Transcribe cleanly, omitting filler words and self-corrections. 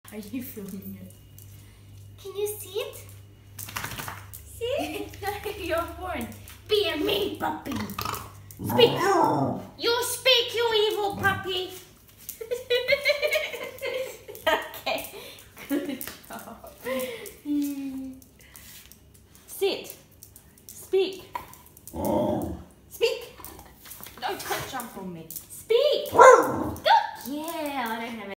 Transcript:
Are you filming it? Can you see it? See? You're born. Be a mean puppy. Speak. You speak, you evil puppy. Okay. Good job. Sit. Speak. Speak. No, don't jump on me. Speak. Good. Yeah, I don't have